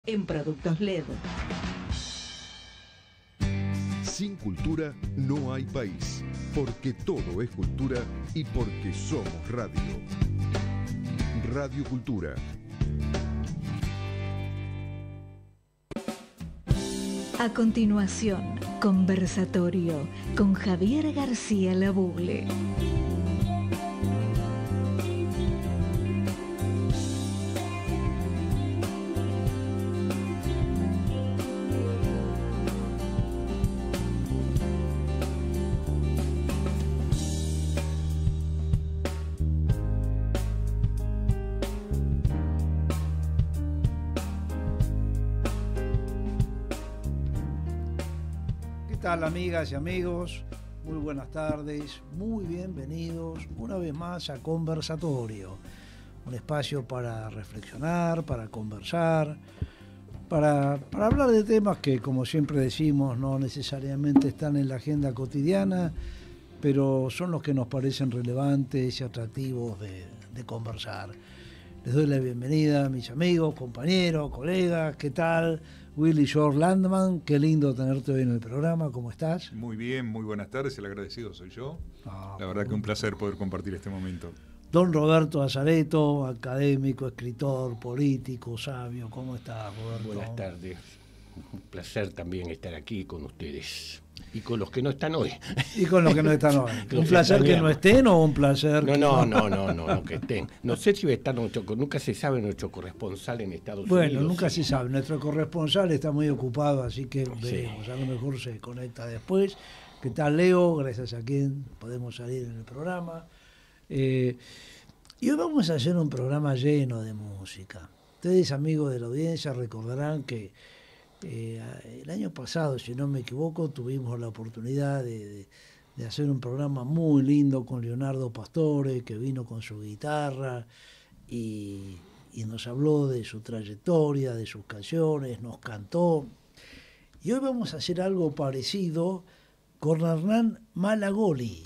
en Productos LED. Sin cultura no hay país, porque todo es cultura y porque somos radio. Radio Cultura. A continuación, conversatorio con Javier García Labugle. ¿Qué tal, amigas y amigos? Muy buenas tardes, muy bienvenidos una vez más a Conversatorio, un espacio para reflexionar, para conversar, para hablar de temas que, como siempre decimos, no necesariamente están en la agenda cotidiana, pero son los que nos parecen relevantes y atractivos de conversar. Les doy la bienvenida a mis amigos, compañeros, colegas. ¿Qué tal? Willy George Landman, qué lindo tenerte hoy en el programa. ¿Cómo estás? Muy bien, muy buenas tardes. El agradecido soy yo. La verdad que un placer poder compartir este momento. Don Roberto Azareto, académico, escritor, político, sabio. ¿Cómo estás, Roberto? Buenas tardes. Un placer también estar aquí con ustedes. Y con los que no están hoy. Y con los que no están hoy. ¿Un placer que no estén o un placer que no, que estén. No sé si va a estar nunca se sabe nuestro corresponsal en Estados Unidos. Bueno, nunca se sabe. Nuestro corresponsal está muy ocupado, así que veremos. A lo mejor se conecta después. ¿Qué tal, Leo? Gracias a quien podemos salir en el programa. Y hoy vamos a hacer un programa lleno de música. Ustedes, amigos de la audiencia, recordarán que el año pasado, si no me equivoco, tuvimos la oportunidad de hacer un programa muy lindo con Leonardo Pastore, que vino con su guitarra y nos habló de su trayectoria, de sus canciones, nos cantó. Y hoy vamos a hacer algo parecido con Hernán Malagoli,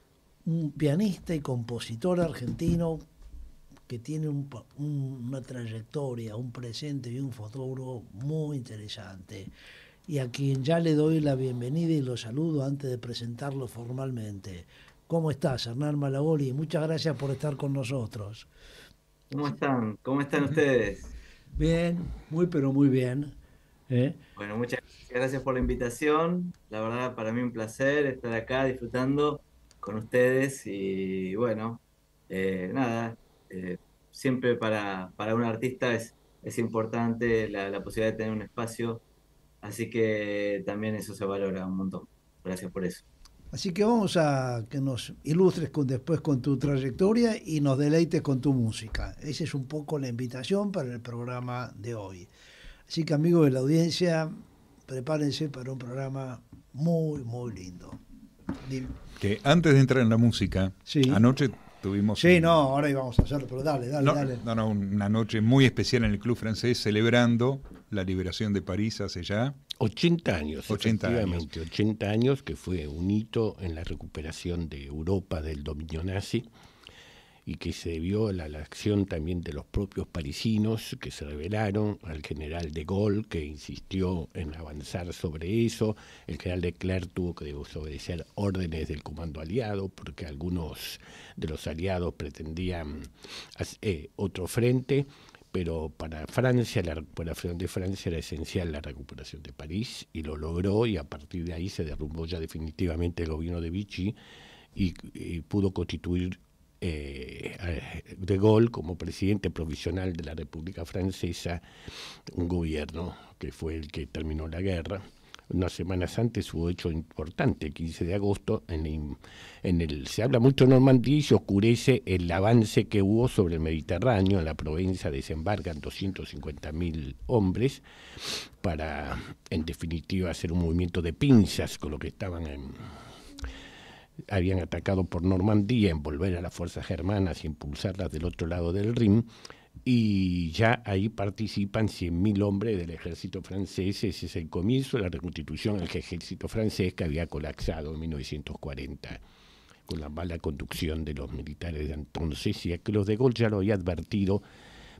un pianista y compositor argentino que tiene una trayectoria, un presente y un futuro muy interesante, y a quien ya le doy la bienvenida y lo saludo antes de presentarlo formalmente. ¿Cómo estás, Hernán Malagoli? Muchas gracias por estar con nosotros. ¿Cómo están? ¿Cómo están ustedes? Bien, pero muy bien. Bueno, muchas gracias por la invitación. La verdad, para mí un placer estar acá disfrutando con ustedes y bueno, nada. Siempre para un artista es importante la posibilidad de tener un espacio, así que también eso se valora un montón. Gracias por eso. Así que vamos a que nos ilustres después con tu trayectoria y nos deleites con tu música. Esa es un poco la invitación para el programa de hoy. Así que, amigos de la audiencia, prepárense para un programa muy, muy lindo. Que antes de entrar en la música, sí. Anoche tuvimos... Sí, ahora íbamos a hacerlo, pero dale. Una noche muy especial en el Club Francés, celebrando la liberación de París hace ya... 80 años, efectivamente, 80 años, que fue un hito en la recuperación de Europa del dominio nazi, y que se debió a la acción también de los propios parisinos, que se rebelaron, al general de Gaulle, que insistió en avanzar sobre eso. El general de Clerc tuvo que desobedecer órdenes del comando aliado, porque algunos de los aliados pretendían otro frente, pero para Francia, la recuperación de Francia era esencial la recuperación de París, y lo logró, y a partir de ahí se derrumbó ya definitivamente el gobierno de Vichy, y pudo constituir de Gaulle como presidente provisional de la República Francesa, un gobierno que fue el que terminó la guerra. Unas semanas antes hubo hecho importante, el 15 de agosto, se habla mucho de Normandía y se oscurece el avance que hubo sobre el Mediterráneo. En la Provenza desembarcan 250.000 hombres para, en definitiva, hacer un movimiento de pinzas con lo que habían atacado por Normandía, envolver a las fuerzas germanas y impulsarlas del otro lado del Rin. Y ya ahí participan 100.000 hombres del ejército francés. Ese es el comienzo de la reconstitución del ejército francés, que había colapsado en 1940 con la mala conducción de los militares de entonces, y a que los de Gaulle ya lo había advertido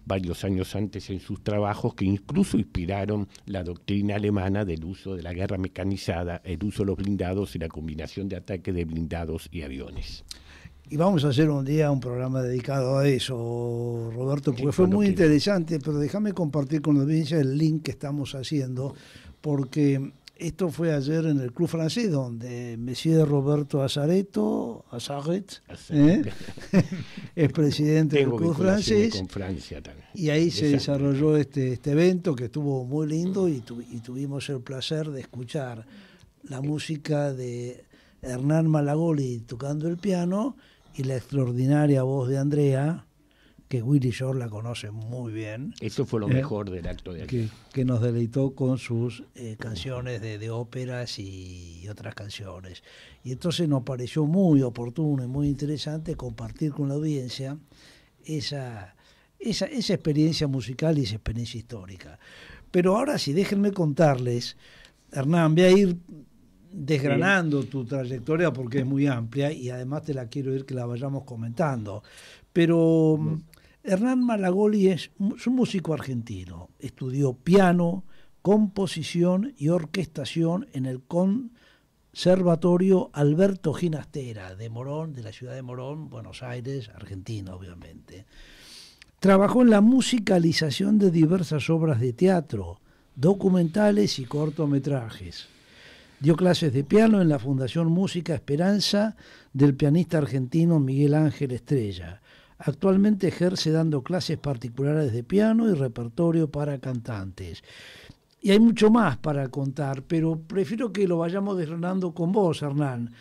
varios años antes en sus trabajos, que incluso inspiraron la doctrina alemana del uso de la guerra mecanizada, el uso de los blindados y la combinación de ataque de blindados y aviones. Y vamos a hacer un día un programa dedicado a eso, Roberto, porque fue muy interesante, pero déjame compartir con la audiencia el link que estamos haciendo, porque esto fue ayer en el Club Francés, donde Monsieur Roberto Azaret, es presidente del Club Francés, con Francia también. Y ahí se desarrolló este evento que estuvo muy lindo y tuvimos el placer de escuchar la música de Hernán Malagoli tocando el piano y la extraordinaria voz de Andrea, que Willy Shore la conoce muy bien. Eso fue lo mejor del acto de ayer. Que nos deleitó con sus canciones de óperas y otras canciones. Y entonces nos pareció muy oportuno y muy interesante compartir con la audiencia esa experiencia musical y esa experiencia histórica. Pero ahora sí, déjenme contarles, Hernán, voy a ir desgranando tu trayectoria porque es muy amplia y además te la quiero ir que la vayamos comentando. Pero Hernán Malagoli es un músico argentino. Estudió piano, composición y orquestación en el Conservatorio Alberto Ginastera de Morón, de la ciudad de Morón, Buenos Aires, Argentina, obviamente. Trabajó en la musicalización de diversas obras de teatro, documentales y cortometrajes. Dio clases de piano en la Fundación Música Esperanza del pianista argentino Miguel Ángel Estrella. Actualmente ejerce dando clases particulares de piano y repertorio para cantantes. Y hay mucho más para contar, pero prefiero que lo vayamos desgranando con vos, Hernán.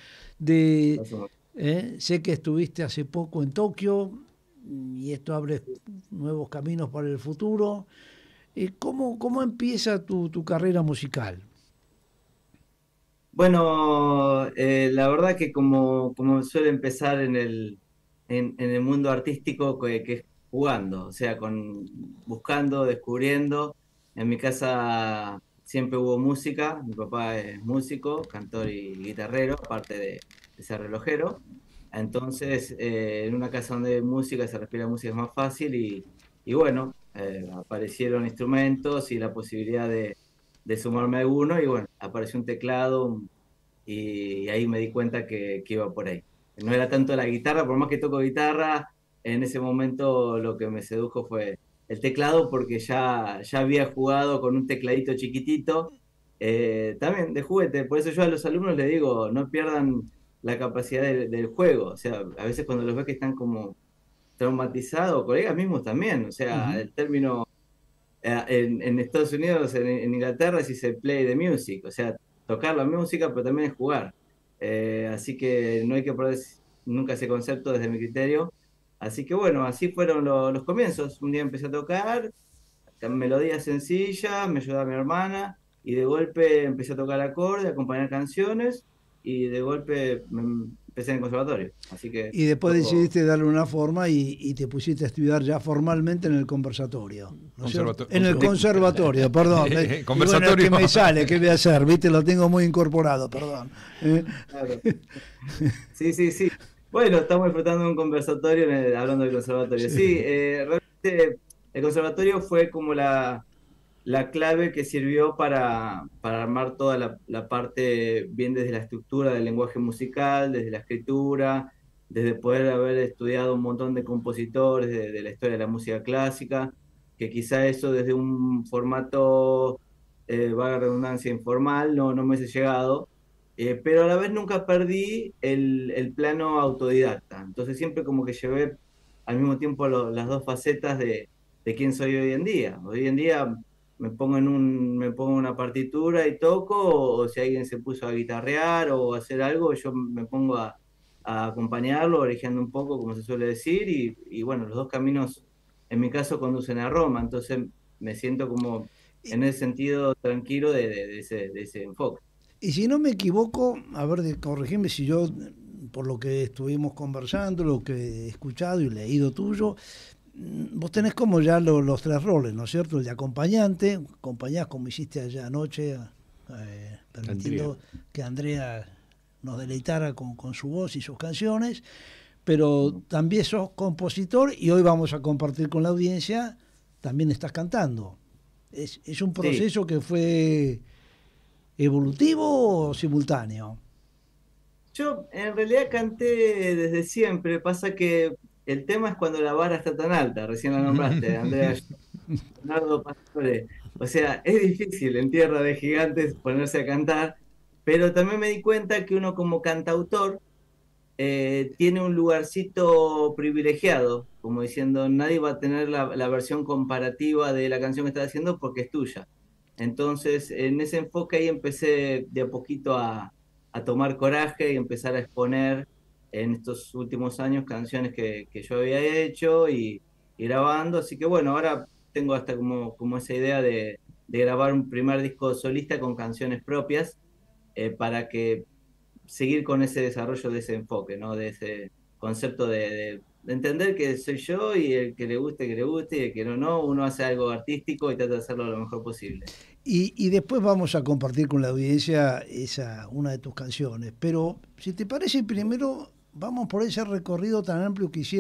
Sé que estuviste hace poco en Tokio y esto abre nuevos caminos para el futuro. ¿Cómo empieza tu carrera musical? Bueno, la verdad que como suele empezar en el mundo artístico, que es jugando, o sea, buscando, descubriendo. En mi casa siempre hubo música, mi papá es músico, cantor y guitarrero, aparte de ser relojero. Entonces, en una casa donde hay música, se respira música es más fácil y bueno, aparecieron instrumentos y la posibilidad de sumarme a alguno y bueno, apareció un teclado y ahí me di cuenta que iba por ahí. No era tanto la guitarra, por más que toco guitarra, en ese momento lo que me sedujo fue el teclado porque ya había jugado con un tecladito chiquitito, también de juguete. Por eso yo a los alumnos les digo, no pierdan la capacidad del juego. O sea, a veces cuando los ves que están como traumatizados, colegas mismos también, o sea, el término en Estados Unidos, en Inglaterra se dice play the music, o sea, tocar la música, pero también es jugar. Así que no hay que perder nunca ese concepto desde mi criterio. Así que bueno, así fueron los comienzos. Un día empecé a tocar melodías sencillas, me ayudaba mi hermana y de golpe empecé a tocar acordes, a acompañar canciones y de golpe empecé en el conservatorio. Así que y después decidiste darle una forma y te pusiste a estudiar ya formalmente en el conversatorio. ¿No en el conservatorio, perdón. Conversatorio. Bueno, ¿qué me sale? ¿Qué voy a hacer? ¿Viste? Lo tengo muy incorporado, perdón. Claro. Sí. Bueno, estamos disfrutando de un conversatorio hablando del conservatorio. Sí, realmente el conservatorio fue como la clave que sirvió para armar toda la parte bien desde la estructura del lenguaje musical, desde la escritura, desde poder haber estudiado un montón de compositores de la historia de la música clásica, que quizá eso desde un formato, vaga redundancia, informal, no me hubiese llegado. Pero a la vez nunca perdí el plano autodidacta. Entonces siempre como que llevé al mismo tiempo las dos facetas de quién soy hoy en día. Hoy en día me pongo en una partitura y toco, o si alguien se puso a guitarrear o a hacer algo, yo me pongo a acompañarlo, orejeando un poco, como se suele decir, y bueno, los dos caminos en mi caso conducen a Roma. Entonces me siento como en ese sentido tranquilo de ese enfoque. Y si no me equivoco, a ver, corregime si yo, por lo que estuvimos conversando, lo que he escuchado y leído tuyo, vos tenés como ya los tres roles, ¿no es cierto? El de acompañante, acompañás como hiciste allá anoche, permitiendo que Andrea nos deleitara con su voz y sus canciones, pero también sos compositor y hoy vamos a compartir con la audiencia también estás cantando. ¿Es un proceso que fue evolutivo o simultáneo? Yo en realidad canté desde siempre, pasa que el tema es cuando la vara está tan alta, recién la nombraste, Andrea, Leonardo Pastore. O sea, es difícil en Tierra de Gigantes ponerse a cantar, pero también me di cuenta que uno como cantautor tiene un lugarcito privilegiado, como diciendo, nadie va a tener la versión comparativa de la canción que estás haciendo porque es tuya. Entonces, en ese enfoque ahí empecé de a poquito a tomar coraje y empezar a exponer en estos últimos años canciones que yo había hecho y grabando. Así que bueno, ahora tengo hasta como esa idea de grabar un primer disco solista con canciones propias para que seguir con ese desarrollo de ese enfoque, ¿no? De ese concepto de entender que soy yo y el que le guste, y el que no, uno hace algo artístico y trata de hacerlo lo mejor posible. Y después vamos a compartir con la audiencia una de tus canciones. Pero si te parece, primero vamos por ese recorrido tan amplio que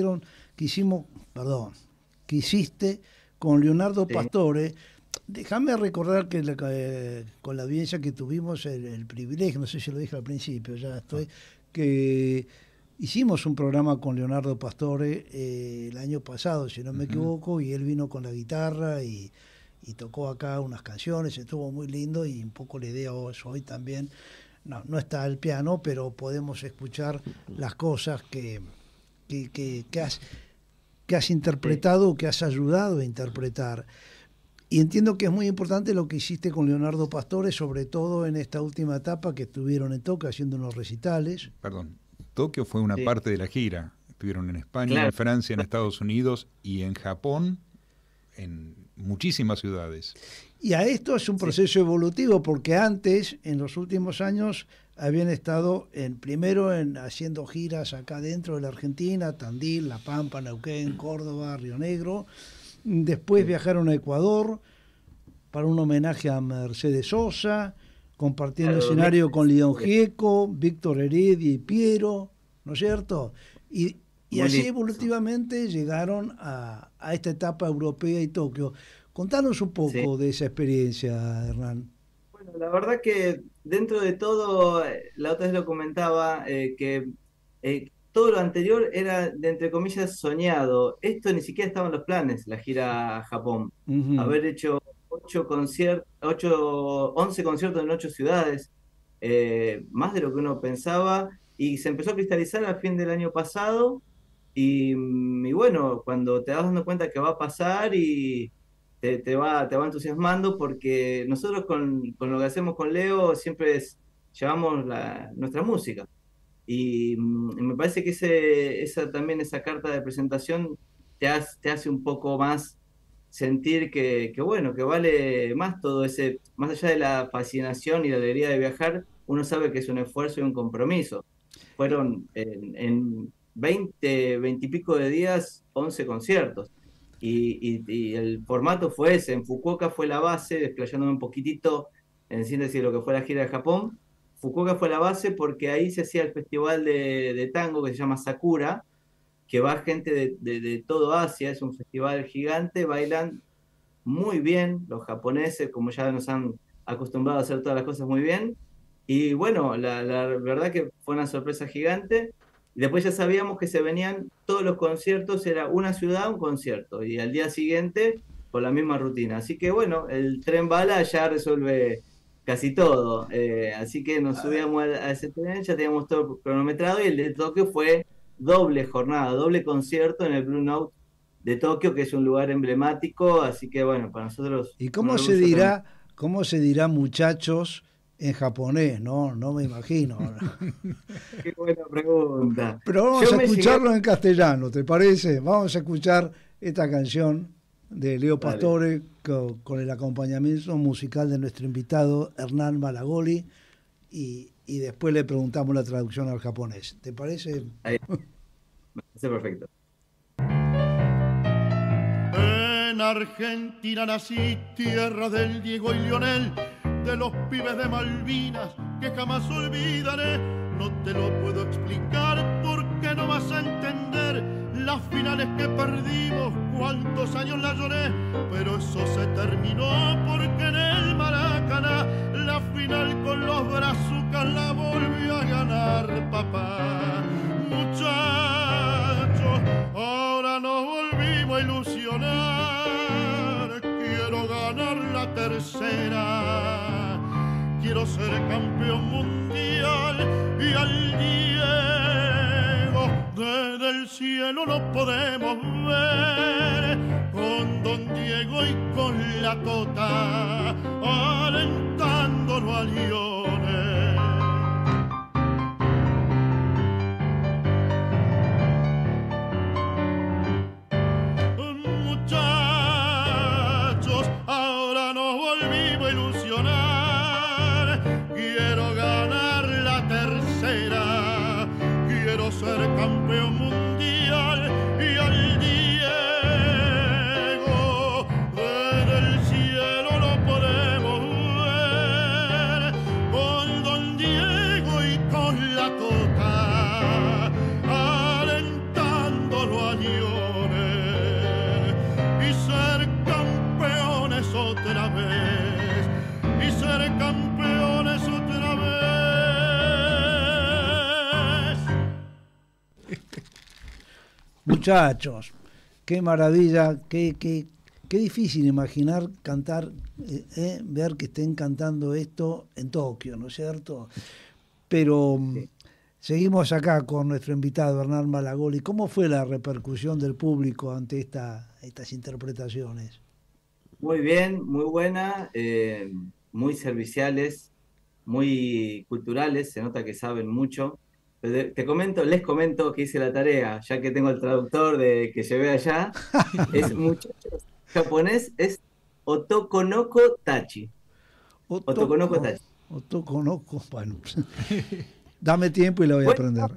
hiciste con Leonardo Pastore. Déjame recordar que con la audiencia que tuvimos el privilegio, no sé si lo dije al principio, que hicimos un programa con Leonardo Pastore el año pasado, si no me equivoco, y él vino con la guitarra y tocó acá unas canciones, estuvo muy lindo, y un poco la idea hoy también, no está el piano, pero podemos escuchar las cosas que has interpretado, que has ayudado a interpretar. Y entiendo que es muy importante lo que hiciste con Leonardo Pastore, sobre todo en esta última etapa que estuvieron en Tokio haciendo unos recitales. Perdón, Tokio fue una parte de la gira. Estuvieron en España, en Francia, en Estados Unidos y en Japón, en muchísimas ciudades. Y a esto es un proceso evolutivo, porque antes, en los últimos años, habían estado primero haciendo giras acá dentro de la Argentina, Tandil, La Pampa, Neuquén, Córdoba, Río Negro. Después viajaron a Ecuador para un homenaje a Mercedes Sosa, compartiendo escenario con León Gieco, Víctor Heredia y Piero, ¿no es cierto? Y así evolutivamente llegaron a esta etapa europea y Tokio. Contanos un poco de esa experiencia, Hernán. Bueno, la verdad que dentro de todo, la otra vez lo comentaba, que todo lo anterior era, de entre comillas, soñado. Esto ni siquiera estaba en los planes, la gira a Japón. Haber hecho 11 conciertos en 8 ciudades, más de lo que uno pensaba, y se empezó a cristalizar al fin del año pasado, y bueno, cuando te vas dando cuenta que va a pasar y te va entusiasmando, porque nosotros con lo que hacemos con Leo siempre llevamos nuestra música. Y me parece que esa carta de presentación te hace un poco más sentir que vale más todo ese, más allá de la fascinación y la alegría de viajar, uno sabe que es un esfuerzo y un compromiso. Fueron en 20 y pico de días, 11 conciertos. Y el formato fue ese. En Fukuoka fue la base, desplayándome un poquitito en síntesis de lo que fue la gira de Japón. Fukuoka fue la base porque ahí se hacía el festival de tango que se llama Sakura, que va gente de todo Asia, es un festival gigante, bailan muy bien los japoneses, como ya nos han acostumbrado a hacer todas las cosas muy bien, y bueno, la verdad que fue una sorpresa gigante, y después ya sabíamos que se venían todos los conciertos, era una ciudad, un concierto, y al día siguiente con la misma rutina, así que bueno, el tren bala ya resuelve casi todo, así que nos subíamos a ese tren, ya teníamos todo cronometrado, y el de Tokio fue doble jornada, doble concierto en el Blue Note de Tokio, que es un lugar emblemático, así que bueno, para nosotros... ¿Y cómo se dirá muchachos en japonés? No me imagino. Qué buena pregunta. Pero vamos a escucharlo en castellano, ¿te parece? Vamos a escuchar esta canción de Leo Pastore con el acompañamiento musical de nuestro invitado Hernán Malagoli, y después le preguntamos la traducción al japonés. ¿Te parece? Ahí. Me parece perfecto. En Argentina nací, tierra del Diego y Lionel, de los pibes de Malvinas que jamás olvidaré. No te lo puedo explicar porque no vas a entender las finales que perdimos, cuántos años la lloré, pero eso se terminó porque en el Maracaná la final con los brazucas la volvió a ganar papá. Muchachos, ahora nos volvimos a ilusionar, quiero ganar la tercera, quiero ser campeón mundial y al Diego desde el cielo lo podemos ver con Don Diego y con la Tota alentándolo a Lionel. Muchachos, ahora nos volvimos a ilusionar, quiero ganar la tercera, quiero ser campeón mundial y al Diego desde el cielo lo podemos ver con Don Diego y con la Tota alentándolo a Lionel y ser campeones otra vez y ser campeones otra vez. Muchachos, qué maravilla, qué difícil imaginar cantar, ver que estén cantando esto en Tokio, ¿no es cierto? Pero seguimos acá con nuestro invitado Hernán Malagoli. ¿Cómo fue la repercusión del público ante estas interpretaciones? Muy bien, muy buena, muy serviciales, muy culturales, se nota que saben mucho. Les comento que hice la tarea, ya que tengo el traductor que llevé allá. Es muchachos, japonés es Otokonoko Tachi. Otokonoko Tachi. Otokonoko, bueno. Dame tiempo y lo voy a aprender.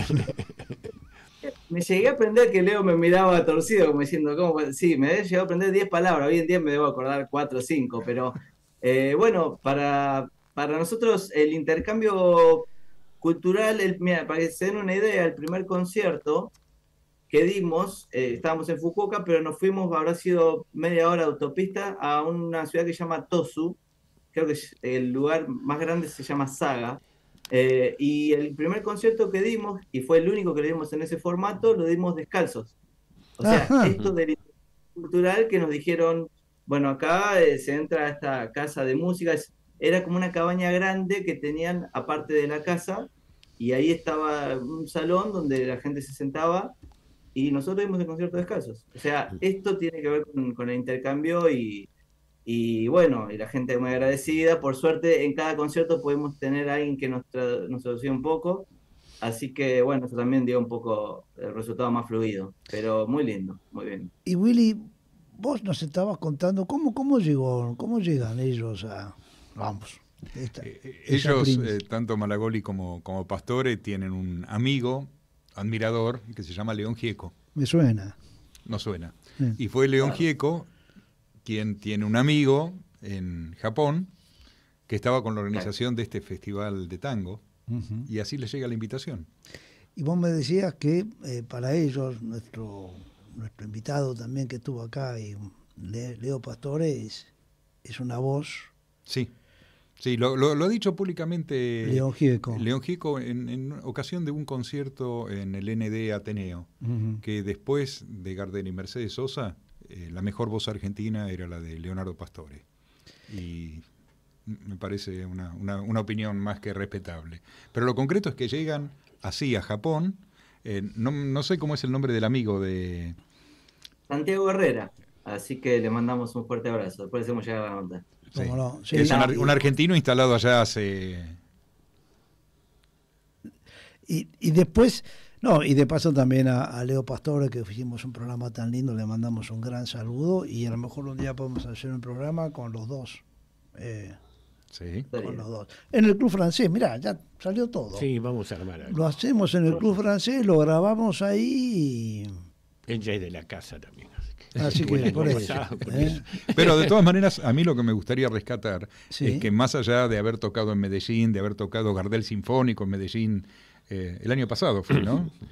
Me llegué a aprender que Leo me miraba torcido, como diciendo, ¿cómo? Sí, me había llegado a aprender 10 palabras, hoy en día me debo acordar 4 o 5, pero bueno, para nosotros el intercambio cultural, mira, para que se den una idea, el primer concierto que dimos, estábamos en Fukuoka, pero nos fuimos, habrá sido media hora de autopista, a una ciudad que se llama Tosu, creo que el lugar más grande se llama Saga, y el primer concierto que dimos, y fue el único que le dimos en ese formato, lo dimos descalzos. O sea, esto del cultural que nos dijeron, bueno, acá se entra a esta casa de música, era como una cabaña grande que tenían aparte de la casa, y ahí estaba un salón donde la gente se sentaba, y nosotros dimos el concierto descalzos. O sea, esto tiene que ver con el intercambio, y bueno, y la gente es muy agradecida. Por suerte, en cada concierto podemos tener a alguien que nos traducía un poco, así que bueno, eso también dio un poco el resultado más fluido, pero muy lindo, muy bien. Y Willy, vos nos estabas contando cómo llegan ellos a... Vamos. Ellos, tanto Malagoli como Pastore, tienen un amigo, admirador, que se llama León Gieco. Me suena. No suena. Y fue León Gieco quien tiene un amigo en Japón que estaba con la organización de este festival de tango, y así les llega la invitación. Y vos me decías que para ellos, nuestro invitado también que estuvo acá, y Leo Pastore, es una voz... Sí, lo ha dicho públicamente León Gieco. León Gieco en ocasión de un concierto en el ND Ateneo, que después de Gardel y Mercedes Sosa, la mejor voz argentina era la de Leonardo Pastore. Y me parece una opinión más que respetable. Pero lo concreto es que llegan así a Japón. No sé cómo es el nombre del amigo de... Santiago Herrera. Así que le mandamos un fuerte abrazo. Después hacemos llegar la nota. Sí. No? Sí, es un argentino instalado allá hace... Y después, y de paso también a Leo Pastore, que hicimos un programa tan lindo, le mandamos un gran saludo, y a lo mejor un día podemos hacer un programa con los dos. Sí. Con los dos. En el Club Francés, mirá, ya salió todo. Sí, vamos a armar algo. Lo hacemos en el Club Francés, lo grabamos ahí y... Ella es de la casa también. Así que por eso. Pero de todas maneras, a mí lo que me gustaría rescatar es que más allá de haber tocado en Medellín, de haber tocado Gardel Sinfónico en Medellín, el año pasado fue, ¿no?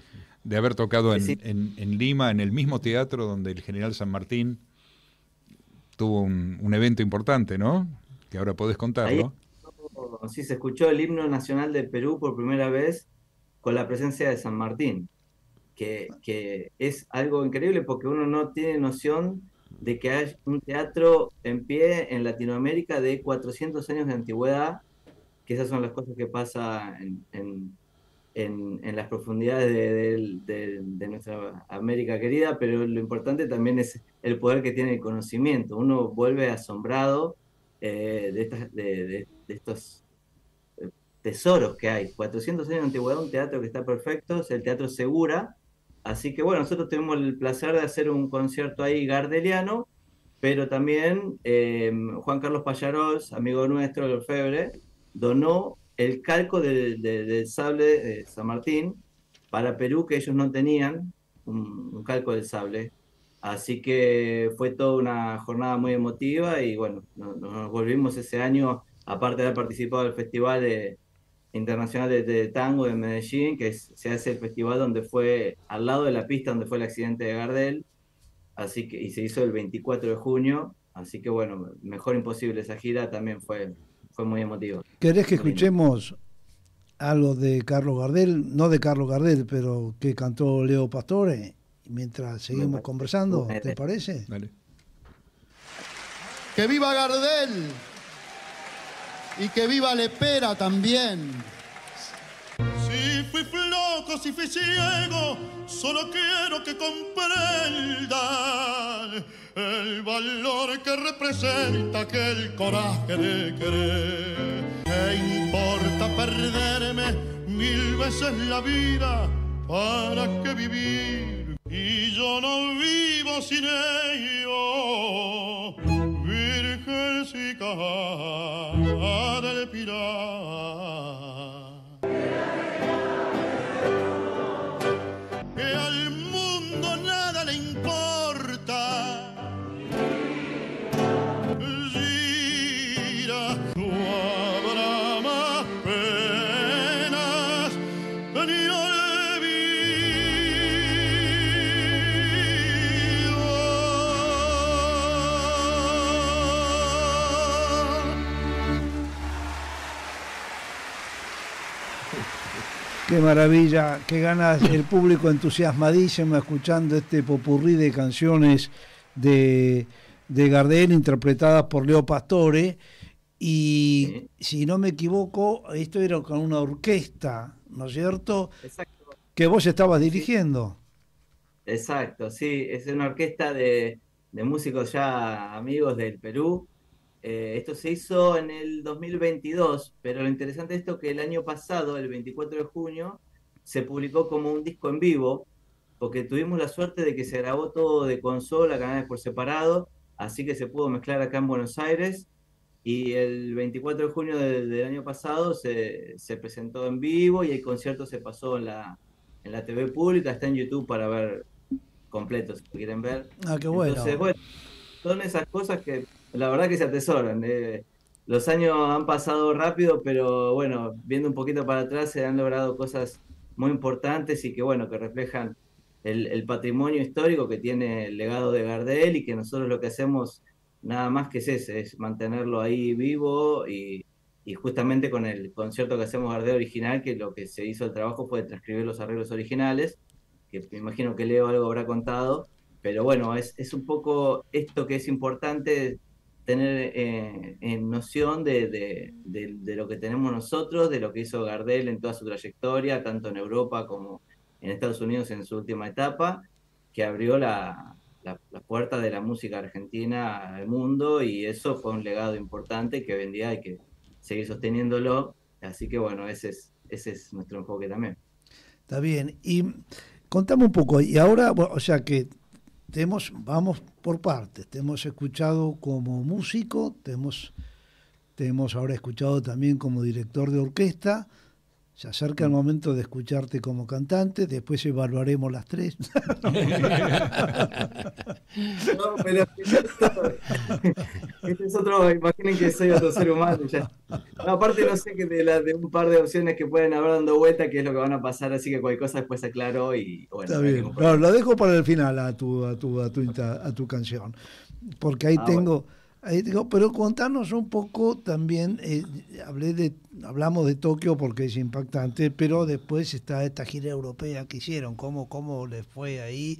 de haber tocado Sí. en Lima, en el mismo teatro donde el general San Martín tuvo un evento importante, ¿no? Que ahora podés contarlo. Sí, se escuchó el himno nacional del Perú por primera vez con la presencia de San Martín, que es algo increíble porque uno no tiene noción de que hay un teatro en pie en Latinoamérica de 400 años de antigüedad, que esas son las cosas que pasan en las profundidades de nuestra América querida, pero lo importante también es el poder que tiene el conocimiento. Uno vuelve asombrado de estos tesoros que hay. 400 años de antigüedad, un teatro que está perfecto, es el Teatro Segura. Así que bueno, nosotros tuvimos el placer de hacer un concierto ahí gardeliano, pero también Juan Carlos Pallarols, amigo nuestro, el orfebre, donó el calco del sable de San Martín para Perú, que ellos no tenían un calco del sable. Así que fue toda una jornada muy emotiva y bueno, nos volvimos ese año, aparte de haber participado del Festival Internacional de Tango de Medellín, que se hace el festival donde fue al lado de la pista donde fue el accidente de Gardel, así que, y se hizo el 24 de junio, así que bueno, mejor imposible, esa gira también fue muy emotiva. ¿Querés que escuchemos algo de Carlos Gardel? No de Carlos Gardel, pero que cantó Leo Pastore, mientras seguimos conversando, ¿te parece? Dale. ¡Que viva Gardel! Y que viva Lepera también. Si fui flojo, si fui ciego, solo quiero que comprendan el valor que representa aquel coraje de querer. ¿Qué importa perderme 1000 veces la vida? ¿Para qué vivir? Y yo no vivo sin ello. Virgencica del Pilar. Que al mundo nada le importa. Gira, no habrá más penas ni Qué maravilla, qué ganas, el público entusiasmadísimo escuchando este popurrí de canciones de Gardel interpretadas por Leo Pastore. Y si no me equivoco, esto era con una orquesta, ¿no es cierto? Exacto. Que vos estabas dirigiendo. Exacto, sí, es una orquesta de músicos ya amigos del Perú. Esto se hizo en el 2022, pero lo interesante de esto es que el año pasado, el 24 de junio, se publicó como un disco en vivo, porque tuvimos la suerte de que se grabó todo de consola, canales por separado, así que se pudo mezclar acá en Buenos Aires, y el 24 de junio del año pasado se presentó en vivo y el concierto se pasó en la TV pública, está en YouTube para ver completo, si quieren ver. Ah, qué bueno. Entonces, bueno, son esas cosas que la verdad que se atesoran. Los años han pasado rápido, pero bueno, viendo un poquito para atrás se han logrado cosas muy importantes y que bueno, que reflejan el patrimonio histórico que tiene el legado de Gardel y que nosotros lo que hacemos nada más que es ese, es mantenerlo ahí vivo y justamente con el concierto que hacemos Gardel original, que lo que se hizo el trabajo fue transcribir los arreglos originales, que me imagino que Leo algo habrá contado, pero bueno, es un poco esto que es importante tener en noción de lo que tenemos nosotros, de lo que hizo Gardel en toda su trayectoria, tanto en Europa como en Estados Unidos en su última etapa, que abrió la puerta de la música argentina al mundo, y eso fue un legado importante que hoy en día hay que seguir sosteniéndolo, así que bueno, ese es nuestro enfoque también. Está bien, y contame un poco, y ahora, bueno, o sea que vamos por partes, te hemos escuchado como músico, te hemos ahora escuchado también como director de orquesta, Se acerca el momento de escucharte como cantante, después evaluaremos las 3. No, pero este es otro, imaginen que soy otro ser humano ya. No, aparte no sé que de un par de opciones que pueden haber dando vuelta, que es lo que van a pasar, así que cualquier cosa después aclaro y bueno. Está bien. No, lo dejo para el final a tu canción, porque ahí tengo. Pero contanos un poco también, hablamos de Tokio porque es impactante, pero después está esta gira europea que hicieron, ¿cómo les fue ahí?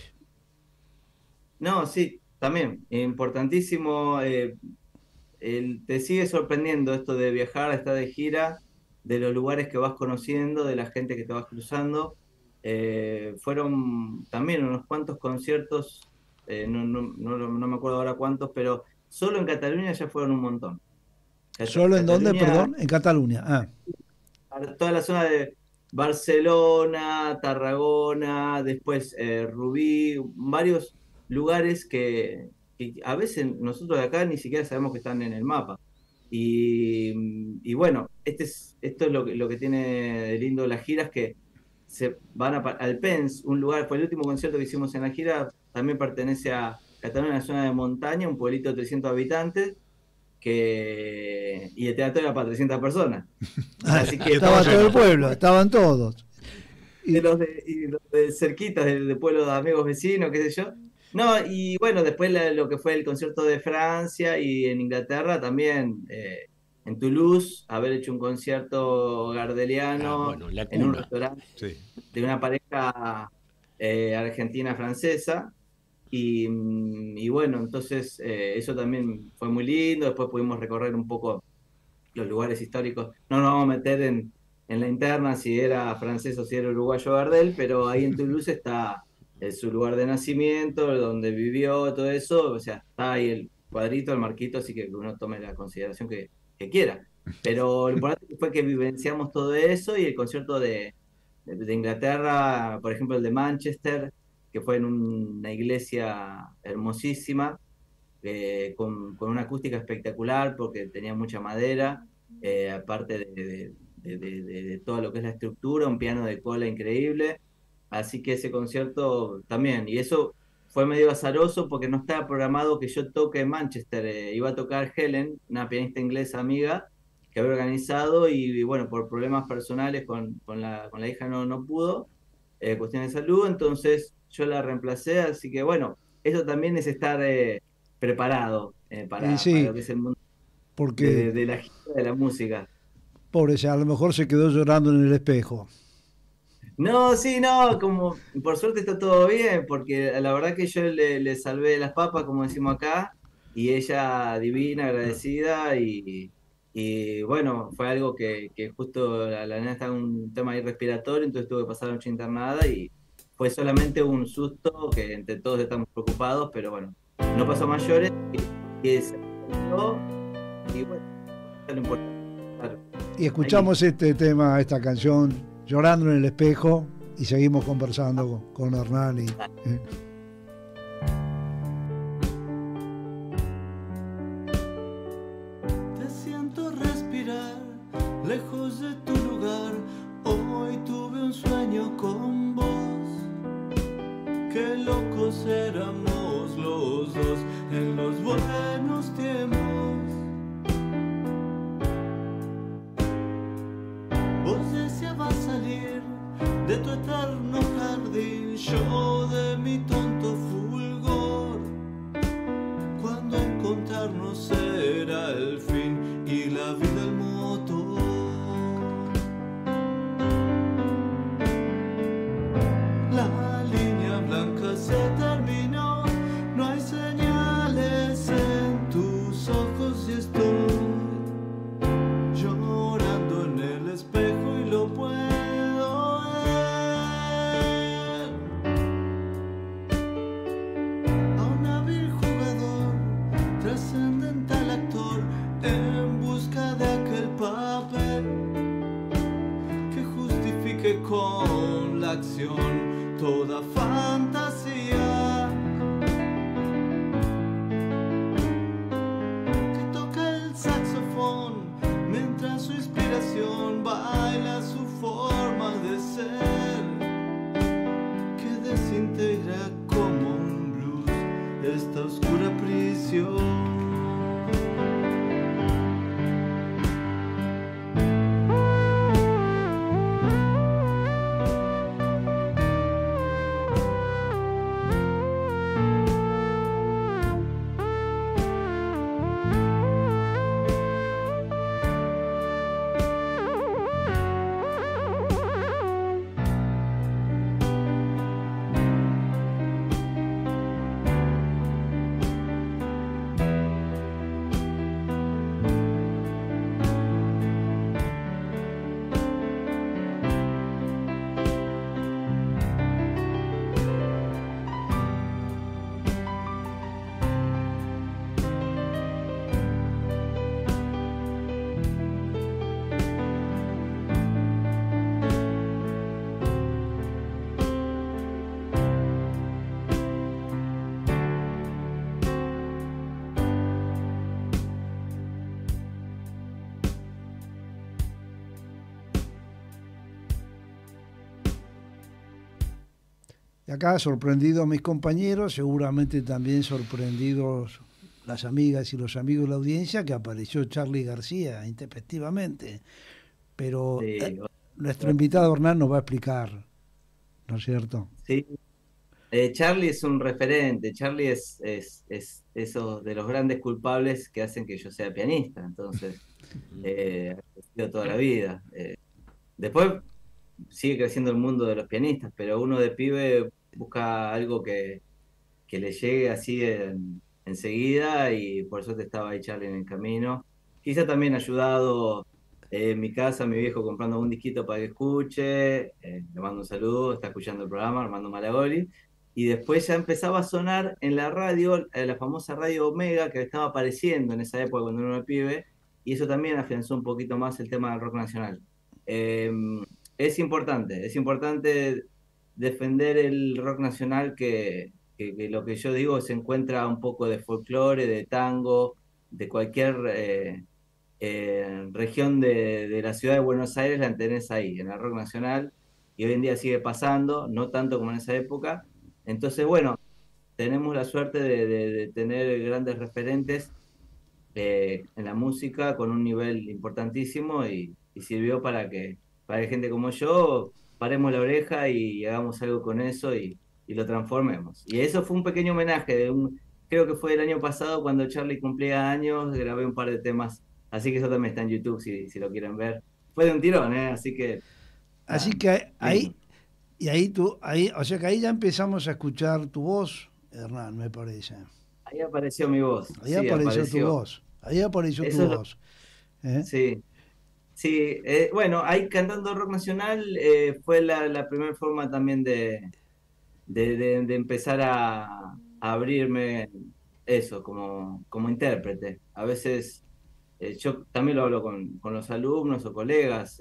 No, sí, también, importantísimo, te sigue sorprendiendo esto de viajar, estar de gira, de los lugares que vas conociendo, de la gente que te vas cruzando. Fueron también unos cuantos conciertos, no me acuerdo ahora cuántos, pero solo en Cataluña ya fueron un montón. ¿Solo en dónde, perdón? En Cataluña. Toda la zona de Barcelona, Tarragona, después Rubí, varios lugares que a veces nosotros de acá ni siquiera sabemos que están en el mapa. Y bueno, esto es lo que tiene de lindo las giras, que se van al Pens, un lugar, fue el último concierto que hicimos en la gira, también pertenece a Cataluña, una zona de montaña, un pueblito de 300 habitantes, y el teatro era para 300 personas. Así que estaba todo el pueblo, estaban todos. Y los de cerquitas, de pueblos de amigos vecinos, qué sé yo. No, y bueno, después lo que fue el concierto de Francia y en Inglaterra también, en Toulouse, haber hecho un concierto gardeliano en un restaurante de una pareja argentina-francesa. Y bueno, entonces eso también fue muy lindo. Después pudimos recorrer un poco los lugares históricos. No nos vamos a meter en la interna si era francés o si era uruguayo Gardel, pero ahí en Toulouse está su lugar de nacimiento, donde vivió, todo eso. O sea, está ahí el cuadrito, el marquito, así que uno tome la consideración que quiera. Pero lo importante fue que vivenciamos todo eso, y el concierto de Inglaterra, por ejemplo, el de Manchester, que fue en una iglesia hermosísima, con una acústica espectacular porque tenía mucha madera, aparte de todo lo que es la estructura, un piano de cola increíble. Así que ese concierto también, y eso fue medio azaroso porque no estaba programado que yo toque en Manchester. Iba a tocar Helen, una pianista inglesa amiga que había organizado, y bueno, por problemas personales con la hija no pudo, cuestiones de salud, entonces yo la reemplacé. Así que bueno, eso también es estar preparado para lo que es el mundo de la gira de la música. Pobre, a lo mejor se quedó llorando en el espejo. No, sí, no, como por suerte está todo bien, porque la verdad que yo le salvé las papas, como decimos acá, y ella divina, agradecida, y bueno, fue algo que justo la nena estaba en un tema ahí respiratorio, entonces tuve que pasar la noche internada, y fue solamente un susto que entre todos estamos preocupados, pero bueno, no pasó a mayores, y bueno, eso lo importante, claro. Y escuchamos este tema, esta canción, Llorando en el espejo, y seguimos conversando con Hernán. Te siento respirar lejos de tu lugar. Hoy tuve un sueño con vos. Qué locos éramos los dos en los buenos tiempos. Vos deseabas salir de tu eterno jardín, yo de mi tonto fulgor. Cuando encontrarnos era el fin y la vida el motor. La línea blanca se terminó, no hay señales en tus ojos y estoy llorando en el espejo y lo puedo ver. A un hábil jugador, trascendental actor, en busca de aquel papel que justifique con la acción toda fantasía. Que toca el saxofón mientras su inspiración baila su Y acá, sorprendido a mis compañeros, seguramente también sorprendidos las amigas y los amigos de la audiencia, que apareció Charly García intempestivamente. Pero Sí, nuestro invitado Hernán nos va a explicar, ¿no es cierto? sí. Charly es un referente. Charly es esos de los grandes culpables que hacen que yo sea pianista. Entonces, ha sido toda la vida. Después sigue creciendo el mundo de los pianistas, pero uno de pibe busca algo que le llegue así enseguida, y por suerte estaba ahí Charly en el camino. Quizá también ha ayudado en mi casa, mi viejo comprando un disquito para que escuche. Le mando un saludo, está escuchando el programa, Armando Malagoli. Y después ya empezaba a sonar en la radio, la famosa radio Omega, que estaba apareciendo en esa época cuando uno era pibe, y eso también afianzó un poquito más el tema del rock nacional. Es importante defender el rock nacional, que lo que yo digo se encuentra un poco de folclore, de tango, de cualquier región de la ciudad de Buenos Aires, la tenés ahí, en el rock nacional, y hoy en día sigue pasando, no tanto como en esa época. Entonces, bueno, tenemos la suerte de tener grandes referentes en la música con un nivel importantísimo, y sirvió para que gente como yo paremos la oreja y hagamos algo con eso y lo transformemos. Y eso fue un pequeño homenaje, creo que fue el año pasado cuando Charly cumplía años, grabé un par de temas, así que eso también está en YouTube si lo quieren ver. Fue de un tirón, así que... Así que ahí, o sea que ahí ya empezamos a escuchar tu voz, Hernán, me parece. Ahí apareció mi voz. Ahí apareció tu voz. Ahí apareció tu voz. Sí. Sí, bueno, ahí cantando rock nacional fue la primera forma también de empezar a abrirme eso, como intérprete. A veces yo también lo hablo con los alumnos o colegas,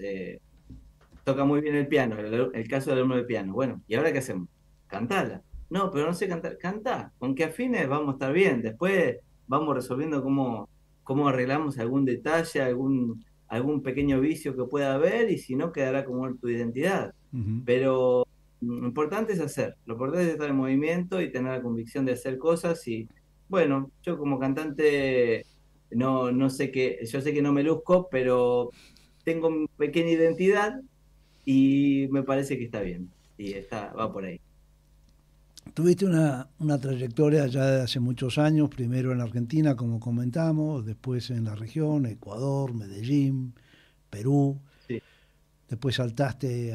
toca muy bien el piano, el caso del alumno de piano. Bueno, ¿y ahora qué hacemos? Cantala. No, pero no sé cantar. Cantá, con que afines vamos a estar bien. Después vamos resolviendo cómo arreglamos algún detalle, algún pequeño vicio que pueda haber, y si no, quedará como tu identidad. Pero lo importante es hacer, lo importante es estar en movimiento y tener la convicción de hacer cosas. Y bueno, yo como cantante no sé yo sé que no me luzco, pero tengo mi pequeña identidad y me parece que está bien, y va por ahí. Tuviste una trayectoria ya de hace muchos años, primero en Argentina, como comentamos, después en la región, Ecuador, Medellín, Perú. Sí. Después saltaste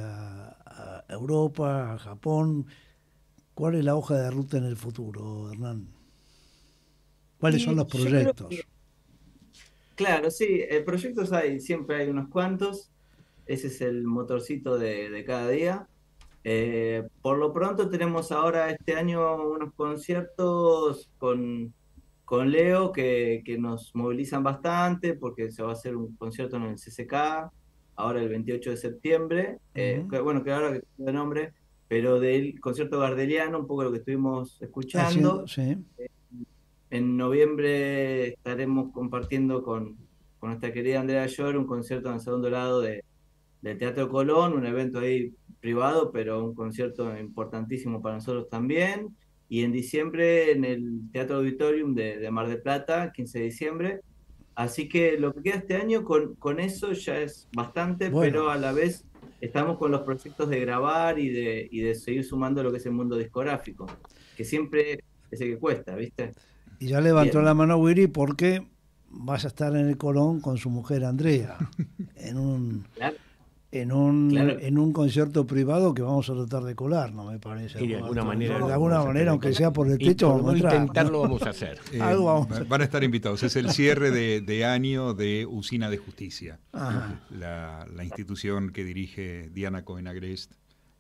a Europa, a Japón. ¿Cuál es la hoja de ruta en el futuro, Hernán? ¿Cuáles son los proyectos? Claro, sí, proyectos siempre hay unos cuantos. Ese es el motorcito de cada día. Por lo pronto tenemos ahora este año unos conciertos con Leo que nos movilizan bastante, porque se va a hacer un concierto en el CCK ahora el 28 de septiembre, que ahora que de nombre, pero del concierto gardeliano, un poco lo que estuvimos escuchando. Sí. En noviembre estaremos compartiendo con nuestra querida Andrea Llor un concierto en el Salón Dorado del Teatro Colón, un evento ahí privado, pero un concierto importantísimo para nosotros también. Y en diciembre en el Teatro Auditorium de Mar del Plata, 15 de diciembre. Así que lo que queda este año con eso ya es bastante, bueno. Pero a la vez estamos con los proyectos de grabar y de seguir sumando lo que es el mundo discográfico, que siempre es el que cuesta, ¿viste? Y ya levantó la mano Willy porque vas a estar en el Colón con su mujer Andrea, Claro. en un concierto privado que vamos a tratar de colar, ¿no? Me parece. Y de alguna manera, aunque sea por el techo, vamos a intentarlo, vamos a hacer. Van a estar invitados. Es el cierre de año de Usina de Justicia, la institución que dirige Diana Cohen-Agrest,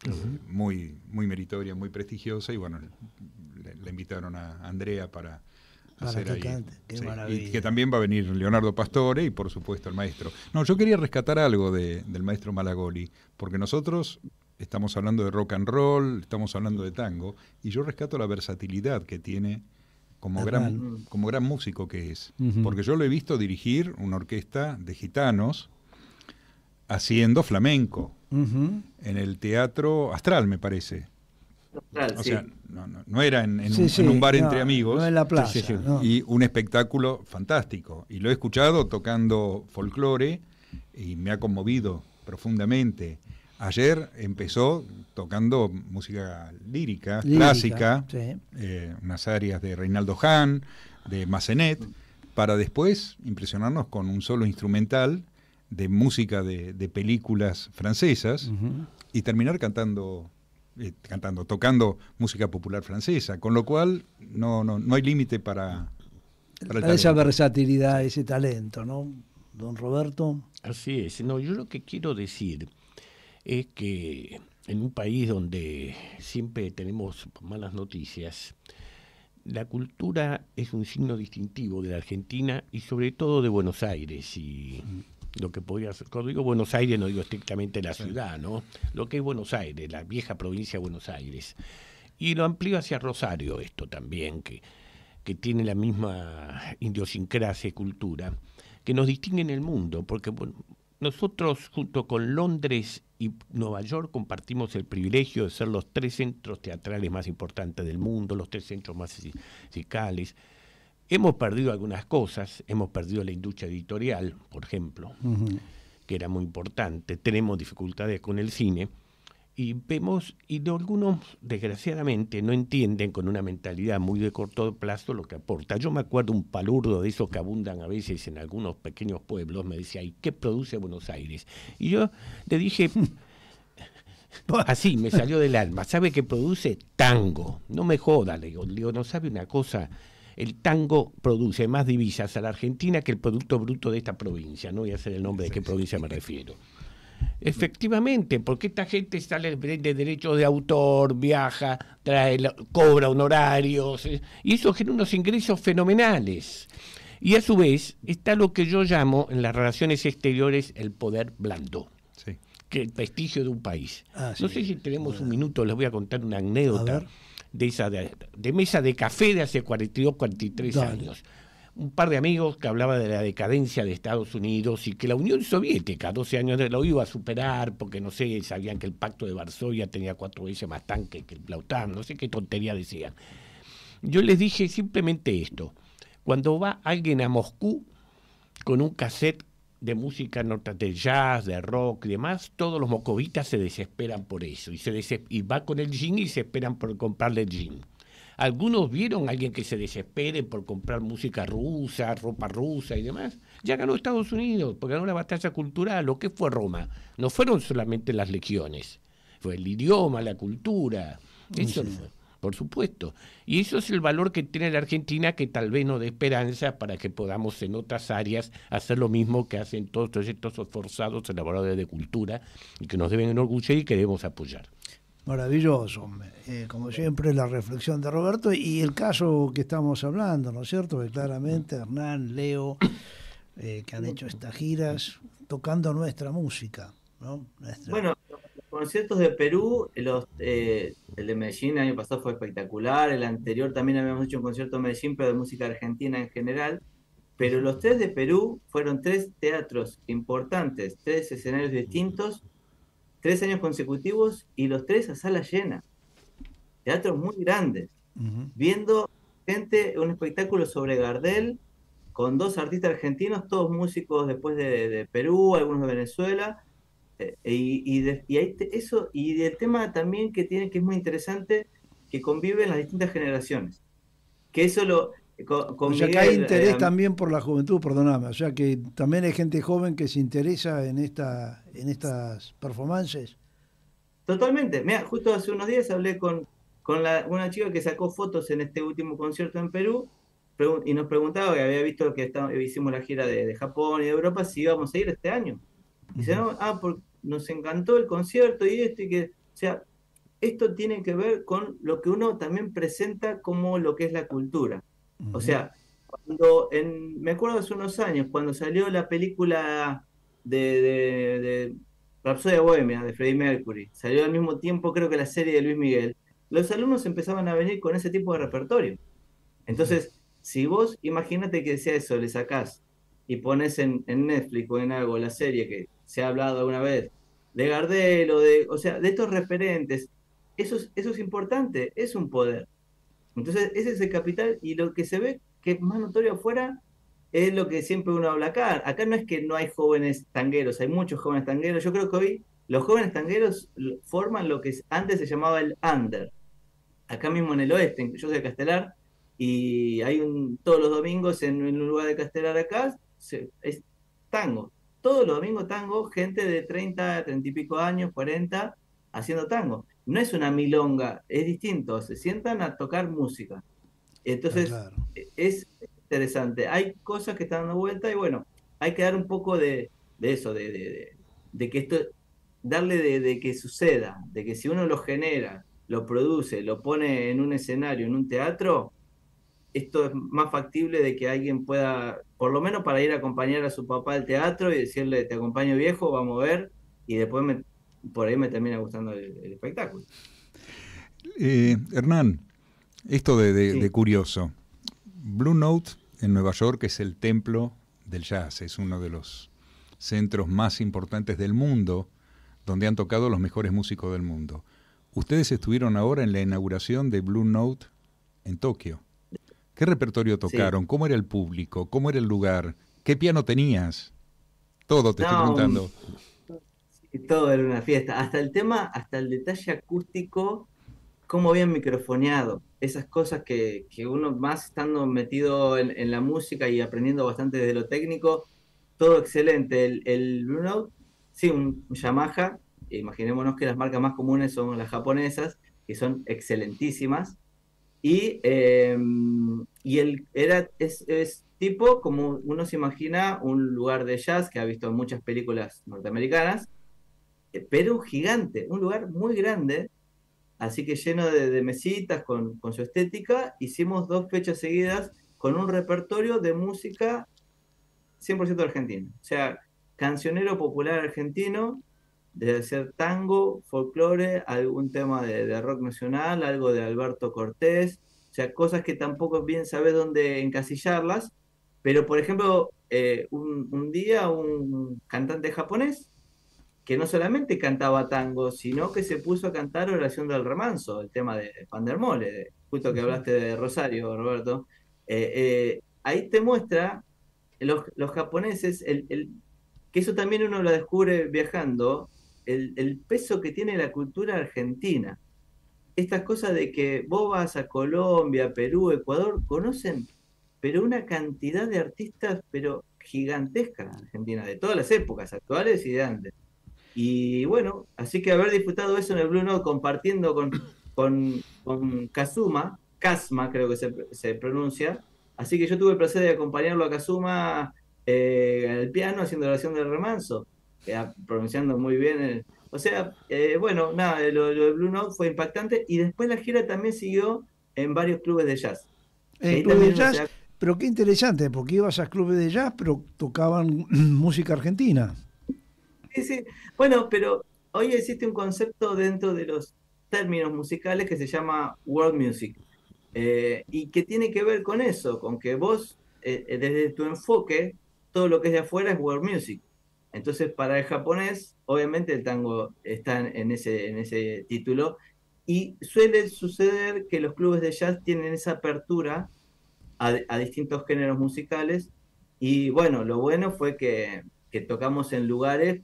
muy meritoria, muy prestigiosa, y bueno, le invitaron a Andrea para hacer ahí. Qué y que también va a venir Leonardo Pastore y por supuesto el maestro. No, yo quería rescatar algo del maestro Malagoli, porque nosotros estamos hablando de rock and roll, estamos hablando de tango, y yo rescato la versatilidad que tiene como gran músico que es. Porque yo lo he visto dirigir una orquesta de gitanos haciendo flamenco en el Teatro Astral, me parece. O sea, no era en un bar entre amigos. No en la plaza. No. Y un espectáculo fantástico. Y lo he escuchado tocando folclore y me ha conmovido profundamente. Ayer empezó tocando música lírica clásica, sí. Unas áreas de Reinaldo Hahn, de Massenet, para después impresionarnos con un solo instrumental de música de películas francesas y terminar tocando música popular francesa, con lo cual no hay límite para esa versatilidad, ese talento, ¿no, don Roberto? Así es. No, yo lo que quiero decir es que en un país donde siempre tenemos malas noticias, la cultura es un signo distintivo de la Argentina y sobre todo de Buenos Aires. Y lo que podría ser, cuando digo Buenos Aires no digo estrictamente la ciudad, ¿no? Lo que es Buenos Aires, la vieja provincia de Buenos Aires. Y lo amplío hacia Rosario esto también, que tiene la misma idiosincrasia y cultura que nos distingue en el mundo, porque bueno, nosotros junto con Londres y Nueva York compartimos el privilegio de ser los 3 centros teatrales más importantes del mundo, los 3 centros más musicales. Hemos perdido algunas cosas, hemos perdido la industria editorial, por ejemplo, que era muy importante. Tenemos dificultades con el cine y vemos, y algunos desgraciadamente no entienden con una mentalidad muy de corto plazo lo que aporta. Yo me acuerdo un palurdo de esos que abundan a veces en algunos pequeños pueblos, me decía, ¿y qué produce Buenos Aires? Y yo le dije, así me salió del alma, ¿sabe qué produce? Tango. No me joda, le digo, ¿no sabe una cosa? El tango produce más divisas a la Argentina que el Producto Bruto de esta provincia. No voy a hacer el nombre de qué provincia me refiero. Efectivamente, porque esta gente sale de derechos de autor, viaja, cobra honorarios, y eso genera unos ingresos fenomenales. Y a su vez está lo que yo llamo en las relaciones exteriores el poder blando, que es el prestigio de un país. No sé si tenemos un minuto, les voy a contar una anécdota de mesa de café de hace 42, 43 años. Un par de amigos que hablaba de la decadencia de Estados Unidos y que la Unión Soviética, 12 años lo iba a superar porque, no sé, sabían que el Pacto de Varsovia tenía 4 veces más tanques que la OTAN, no sé qué tontería decían. Yo les dije simplemente esto: cuando va alguien a Moscú con un cassette de música de jazz, de rock y demás, todos los moscovitas se desesperan por eso y va con el jean y se esperan por comprarle el jean. Algunos vieron a alguien que se desespere por comprar música rusa, ropa rusa y demás. Ya ganó Estados Unidos, porque ganó la batalla cultural. ¿Lo que fue Roma? No fueron solamente las legiones, fue el idioma, la cultura. Eso fue, por supuesto. Y eso es el valor que tiene la Argentina, que tal vez nos dé esperanza para que podamos en otras áreas hacer lo mismo que hacen todos estos esforzados elaboradores de cultura y que nos deben enorgullecer y que debemos apoyar. Maravilloso, como siempre la reflexión de Roberto y el caso que estamos hablando, ¿no es cierto? Que claramente Hernán, Leo, que han hecho estas giras tocando nuestra música, ¿no? Bueno, los conciertos de Perú, el de Medellín el año pasado fue espectacular, el anterior también habíamos hecho un concierto en Medellín, pero de música argentina en general, pero los 3 de Perú fueron 3 teatros importantes, 3 escenarios distintos, 3 años consecutivos y los 3 a sala llena. Teatros muy grandes. Viendo gente, un espectáculo sobre Gardel, con 2 artistas argentinos, todos músicos después de Perú, algunos de Venezuela. Y el tema también que tiene, que es muy interesante, que conviven las distintas generaciones. Que eso o sea, que hay interés también por la juventud, perdóname, o sea que también hay gente joven que se interesa en estas performances. Totalmente. Mira, justo hace unos días hablé con una chica que sacó fotos en este último concierto en Perú y nos preguntaba, que había visto que hicimos la gira de Japón y de Europa, si íbamos a ir este año. Y dice, no, nos encantó el concierto y que, o sea, esto tiene que ver con lo que uno también presenta como lo que es la cultura. O sea, me acuerdo hace unos años, cuando salió la película de Rapsodia Bohemia, de Freddie Mercury, salió al mismo tiempo creo que la serie de Luis Miguel, los alumnos empezaban a venir con ese tipo de repertorio. Entonces, si vos imagínate que sea eso, le sacás y pones en Netflix o en algo la serie que se ha hablado alguna vez, de Gardel o sea, de estos referentes, eso es importante, es un poder. Entonces, ese es el capital, y lo que se ve que es más notorio afuera es lo que siempre uno habla acá. Acá no es que no hay jóvenes tangueros, hay muchos jóvenes tangueros. Yo creo que hoy los jóvenes tangueros forman lo que antes se llamaba el under. Acá mismo en el oeste, yo soy de Castelar, y todos los domingos en un lugar de Castelar acá, es tango. Todos los domingos tango, gente de 30, 30 y pico años, 40, haciendo tango. No es una milonga, es distinto, se sientan a tocar música. Entonces, Claro. es interesante. Hay cosas que están dando vuelta, y bueno, hay que dar un poco de eso, de que esto, darle de que suceda, de que si uno lo genera, lo produce, lo pone en un escenario, en un teatro, esto es más factible de que alguien pueda, por lo menos para ir a acompañar a su papá al teatro y decirle, te acompaño viejo, vamos a ver, y después por ahí me termina gustando el espectáculo. Hernán, esto de Sí. curioso. Blue Note en Nueva York es el templo del jazz, es uno de los centros más importantes del mundo, donde han tocado los mejores músicos del mundo. Ustedes estuvieron ahora en la inauguración de Blue Note en Tokio. ¿Qué repertorio tocaron? Sí. ¿Cómo era el público? ¿Cómo era el lugar? ¿Qué piano tenías? Todo te estoy No, preguntando. sí, todo era una fiesta. Hasta el tema, hasta el detalle acústico, cómo habían microfoneado. Esas cosas que uno más estando metido en la música y aprendiendo bastante desde lo técnico, todo excelente. El Blue Note, sí, un Yamaha. Imaginémonos que las marcas más comunes son las japonesas, que son excelentísimas. Es tipo como uno se imagina un lugar de jazz que ha visto en muchas películas norteamericanas, pero gigante, un lugar muy grande, así que lleno de mesitas con su estética. Hicimos 2 fechas seguidas con un repertorio de música 100% argentino, o sea, cancionero popular argentino, de ser tango, folclore, algún tema de rock nacional, algo de Alberto Cortés, o sea, cosas que tampoco bien sabes dónde encasillarlas, pero por ejemplo, un día un cantante japonés que no solamente cantaba tango, sino que se puso a cantar Oración del Remanso, el tema de Van der Mole, justo que hablaste de Rosario, Roberto. Ahí te muestra los japoneses, que eso también uno lo descubre viajando, el peso que tiene la cultura argentina. Estas cosas de que vos vas a Colombia, Perú, Ecuador, conocen, pero una cantidad de artistas, pero gigantesca en Argentina, de todas las épocas, actuales y de antes. Y bueno, así que haber disfrutado eso en el Blue Note, compartiendo con Kazuma, Kazma creo que se pronuncia, así que yo tuve el placer de acompañarlo a Kazuma al piano, haciendo oración del remanso, pronunciando muy bien. O sea, bueno, nada, lo de Blue Note fue impactante, y después la gira también siguió en varios clubes de jazz. Que ahí Clubes de también uno se jazz, da. pero qué interesante, porque ibas a clubes de jazz, pero tocaban música argentina. Sí, sí. Bueno, pero hoy existe un concepto dentro de los términos musicales que se llama world music, y que tiene que ver con eso, con que vos, desde tu enfoque, todo lo que es de afuera es world music. Entonces, para el japonés, obviamente el tango está en ese título, y suele suceder que los clubes de jazz tienen esa apertura a distintos géneros musicales. Y bueno, lo bueno fue que tocamos en lugares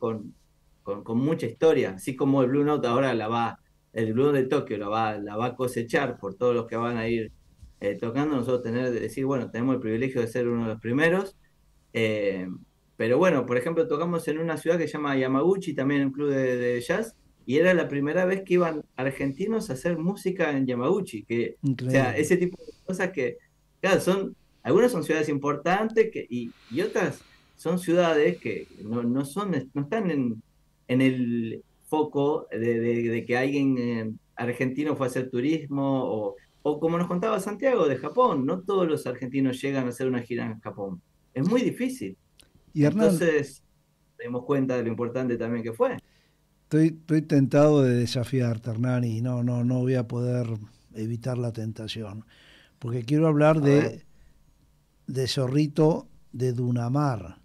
con mucha historia, así como el Blue Note ahora el Blue Note de Tokio la va a cosechar por todos los que van a ir tocando. Nosotros decir, bueno, tenemos el privilegio de ser uno de los primeros. eh, pero bueno, por ejemplo, tocamos en una ciudad que se llama Yamaguchi, también un club de jazz, y era la primera vez que iban argentinos a hacer música en Yamaguchi, o sea, Increíble. ese tipo de cosas que, claro, algunas son ciudades importantes, y otras son ciudades que no están en el foco de que alguien argentino fue a hacer turismo, o como nos contaba Santiago, de Japón. No todos los argentinos llegan a hacer una gira en Japón. Es muy difícil. Y Hernán, Entonces, nos dimos cuenta de lo importante también que fue. estoy tentado de desafiarte, Hernán, y no voy a poder evitar la tentación, porque quiero hablar A ver. de Zorrito de Dunamar,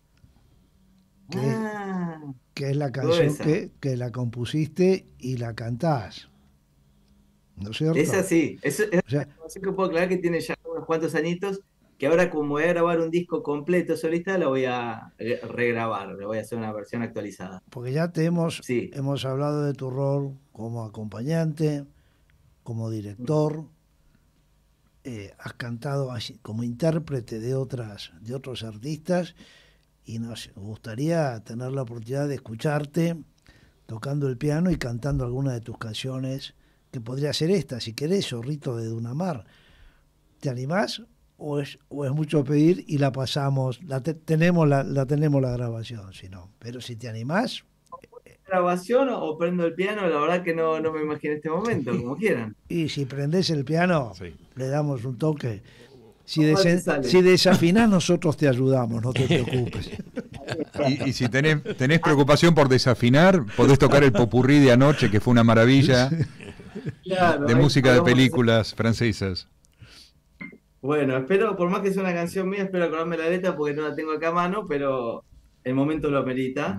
Ah, que es la toda canción esa. que la compusiste y la cantás. ¿no es cierto? Es así, es O sea, una canción que puedo aclarar que tiene ya unos cuantos añitos, que ahora como voy a grabar un disco completo solista, lo voy a regrabar, le voy a hacer una versión actualizada. porque ya Sí, hemos hablado de tu rol como acompañante, como director, has cantado así, como intérprete de otros artistas, y nos gustaría tener la oportunidad de escucharte tocando el piano y cantando alguna de tus canciones, que podría ser esta, si querés, Zorrito de Dunamar. ¿Te animás? ¿O es mucho pedir y la pasamos? Tenemos la grabación, si no. Pero si te animás. grabación o prendo el piano, la verdad que no me imagino este momento, como quieran. Y si prendés el piano, Sí. le damos un toque. Si Sale. desafinás, nosotros te ayudamos, no te preocupes. Y si tenés preocupación por desafinar, podés tocar el popurrí de anoche, que fue una maravilla, Claro, de ahí música de podemos películas francesas. Bueno, espero, por más que sea una canción mía, espero acordarme la letra porque no la tengo acá a mano, pero el momento lo amerita.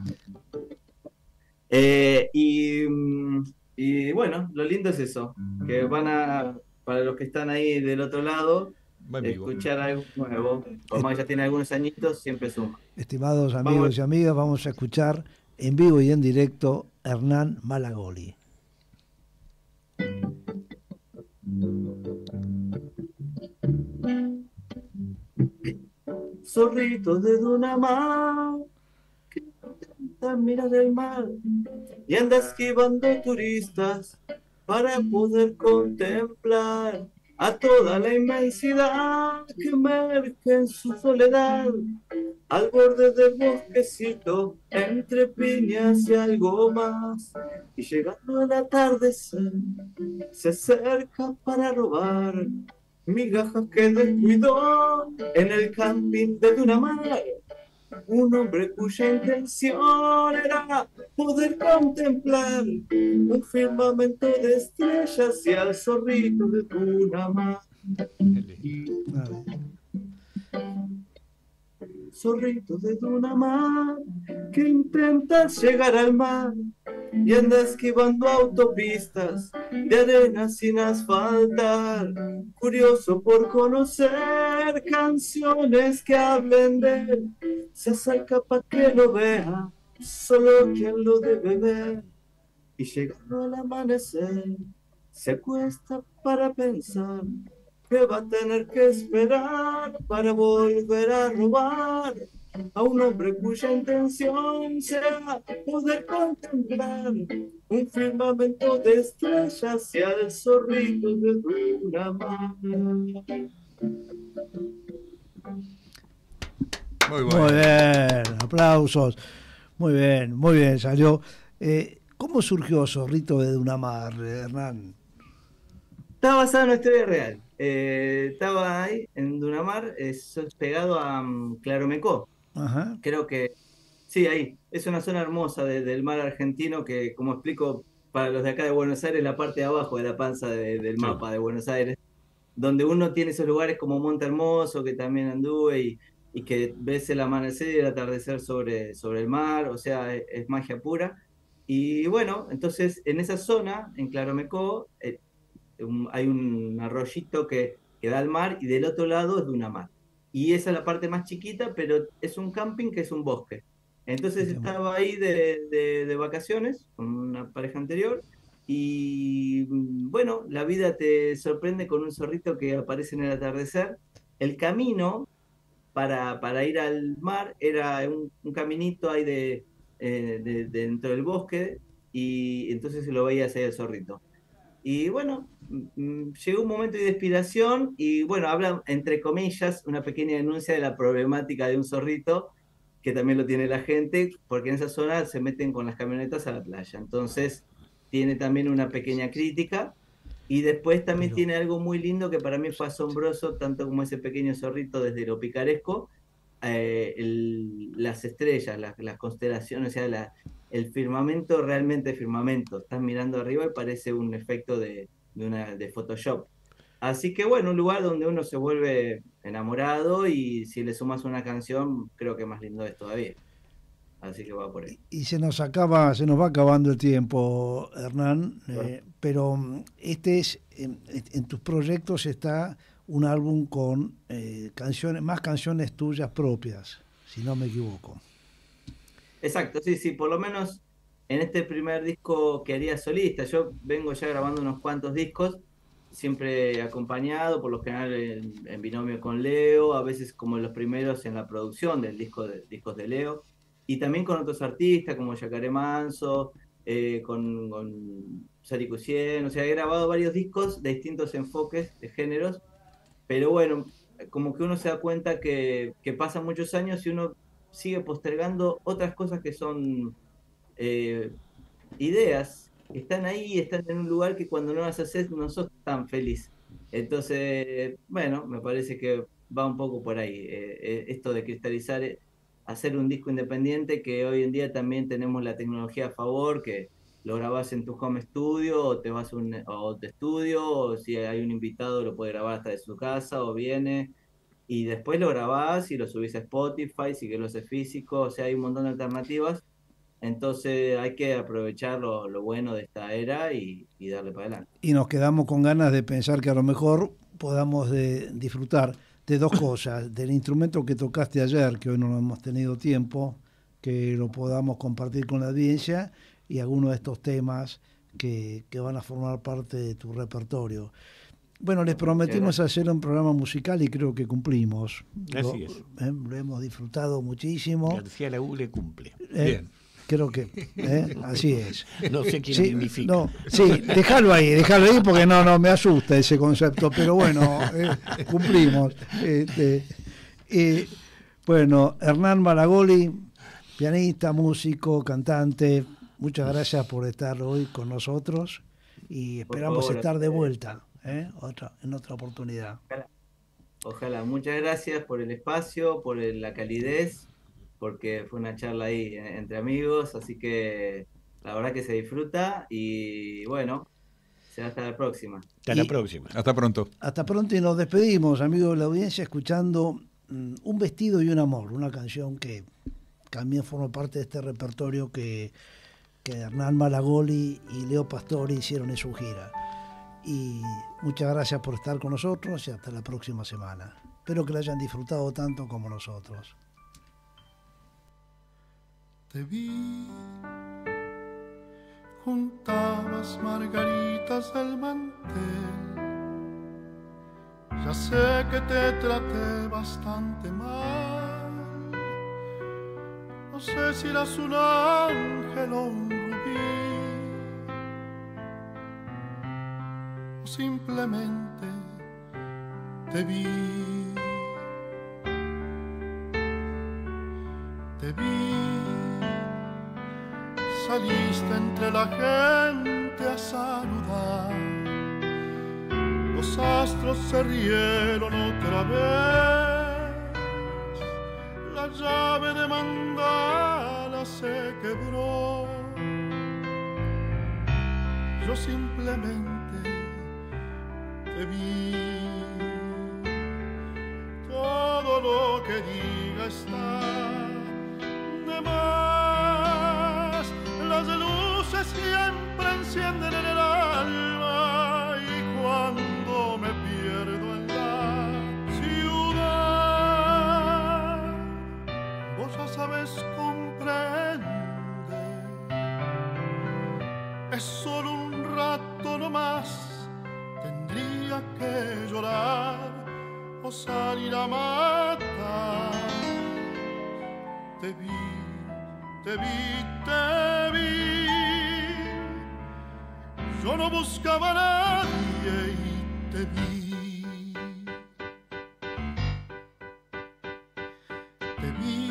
Y bueno, lo lindo es eso, que para los que están ahí del otro lado, Va en vivo. escuchar algo nuevo. Por más que ya tiene algunos añitos, siempre suma. Estimados amigos y amigas, vamos a escuchar en vivo y en directo Hernán Malagoli. Zorrito de Dunamar, que intenta mirar el mar y anda esquivando turistas para poder contemplar a toda la inmensidad que emerge en su soledad al borde del bosquecito entre piñas y algo más, y llegando al atardecer se acerca para robar migajas que descuidó en el camping de Dunamar. Un hombre cuya intención era poder contemplar un firmamento de estrellas y al zorrito de Dunamar. Zorrito de Dunamar, que intenta llegar al mar y anda esquivando autopistas de arena sin asfaltar, curioso por conocer canciones que hablen de él, se acerca para que lo vea, solo quien lo debe ver, y llegando al amanecer, se acuesta para pensar que va a tener que esperar para volver a robar a un hombre cuya intención será poder contemplar un firmamento de estrellas y al zorrito de Dunamar. Muy bueno. Muy bien, aplausos. Muy bien, salió. ¿Cómo surgió Zorrito de Dunamar, Hernán? Está basado en una historia real. Estaba ahí en Dunamar, pegado a Claromecó. Ajá. Creo que sí, ahí. Es una zona hermosa del mar argentino que, como explico para los de acá de Buenos Aires, la parte de abajo de la panza del mapa de Buenos Aires, donde uno tiene esos lugares como Monte Hermoso, que también anduve, y que ves el amanecer y el atardecer sobre el mar, o sea, es magia pura. Y bueno, entonces en esa zona, en Claromecó, hay un arroyito que da al mar y del otro lado es Dunamar. Y esa es la parte más chiquita, pero es un camping que es un bosque. Entonces estaba ahí de vacaciones con una pareja anterior y bueno, la vida te sorprende con un zorrito que aparece en el atardecer. El camino para ir al mar era un caminito ahí dentro del bosque y entonces se lo veía hacia el zorrito. Y bueno, llegó un momento de inspiración y bueno, habla entre comillas una pequeña denuncia de la problemática de un zorrito, que también lo tiene la gente, porque en esa zona se meten con las camionetas a la playa. Entonces tiene también una pequeña crítica y después también tiene algo muy lindo que para mí fue asombroso, tanto como ese pequeño zorrito desde lo picaresco, las estrellas, las constelaciones, o sea, el firmamento, realmente firmamento. Estás mirando arriba y parece un efecto de Photoshop. Así que bueno, un lugar donde uno se vuelve enamorado y si le sumas una canción, creo que más lindo es todavía. Así que va por ahí. Y se nos va acabando el tiempo, Hernán, pero en tus proyectos está un álbum con más canciones tuyas propias, si no me equivoco. Exacto, sí, por lo menos en este primer disco que haría solista. Yo vengo ya grabando unos cuantos discos, siempre acompañado, por lo general en binomio con Leo, a veces como los primeros en la producción del discos de Leo, y también con otros artistas como Yacaré Manso, con Sari Cusien. O sea, he grabado varios discos de distintos enfoques de géneros, pero bueno, como que uno se da cuenta que pasan muchos años y uno sigue postergando otras cosas que son ideas que están ahí, están en un lugar que cuando no las haces no sos tan feliz. Entonces, bueno, me parece que va un poco por ahí, esto de cristalizar, hacer un disco independiente, que hoy en día también tenemos la tecnología a favor, que lo grabás en tu home studio, o te vas a otro estudio, o si hay un invitado lo puede grabar hasta de su casa, o viene, y después lo grabás y lo subís a Spotify, si querés lo haces físico. O sea, hay un montón de alternativas. Entonces hay que aprovechar lo bueno de esta era y darle para adelante. Y nos quedamos con ganas de pensar que a lo mejor podamos disfrutar de dos cosas: del instrumento que tocaste ayer, que hoy no hemos tenido tiempo, que lo podamos compartir con la audiencia, y algunos de estos temas que van a formar parte de tu repertorio. Bueno, les prometimos hacer un programa musical y creo que cumplimos. Así es. Lo hemos disfrutado muchísimo. García Labuble cumple. Bien. Creo que así es. No sé qué significa. No, sí, déjalo ahí porque no me asusta ese concepto, pero bueno, cumplimos. Bueno, Hernán Malagoli, pianista, músico, cantante, muchas gracias por estar hoy con nosotros y esperamos estar de vuelta en otra oportunidad. Ojalá. Muchas gracias por el espacio, por la calidez, porque fue una charla ahí entre amigos, así que la verdad que se disfruta y bueno, será hasta la próxima. Hasta la próxima. Hasta pronto. Hasta pronto y nos despedimos, amigos de la audiencia, escuchando Un vestido y un amor, una canción que también forma parte de este repertorio que Hernán Malagoli y Leo Pastori hicieron en su gira. Y muchas gracias por estar con nosotros y hasta la próxima semana. Espero que la hayan disfrutado tanto como nosotros. Te vi, juntabas margaritas del mantel. Ya sé que te traté bastante mal. No sé si eras un ángel o un rubí, o simplemente te vi. Te vi. Saliste entre la gente a saludar. Los astros se rieron otra vez. La llave de mandala se quebró. Yo simplemente te vi. Todo lo que diga está de más. Las luces siempre encienden en el alma, y cuando me pierdo en la ciudad, vos ya sabes, comprende. Es solo un rato nomás, tendría que llorar o salir a matar. Te vi, te vi, te vi. Yo no buscaba a nadie y te vi. Te vi.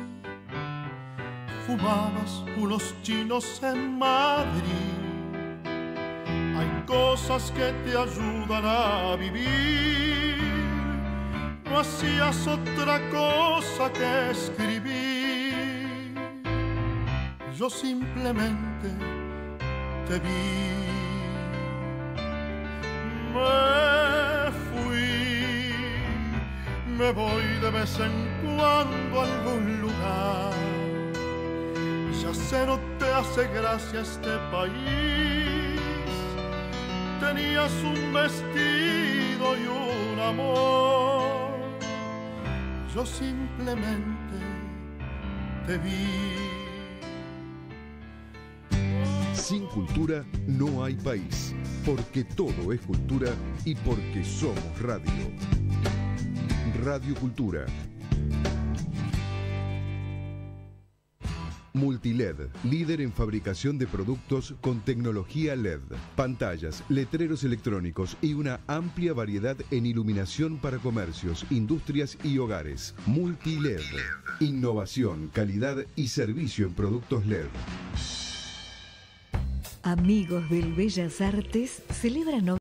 Fumabas unos chinos en Madrid. Hay cosas que te ayudan a vivir. No hacías otra cosa que escribir. Yo simplemente te vi. Me fui, me voy de vez en cuando a algún lugar. Ya sé, no te hace gracia este país. Tenías un vestido y un amor. Yo simplemente te vi. Sin cultura no hay país, porque todo es cultura y porque somos radio. Radio Cultura. Multiled, líder en fabricación de productos con tecnología LED, pantallas, letreros electrónicos y una amplia variedad en iluminación para comercios, industrias y hogares. Multiled, innovación, calidad y servicio en productos LED. Amigos del Bellas Artes celebran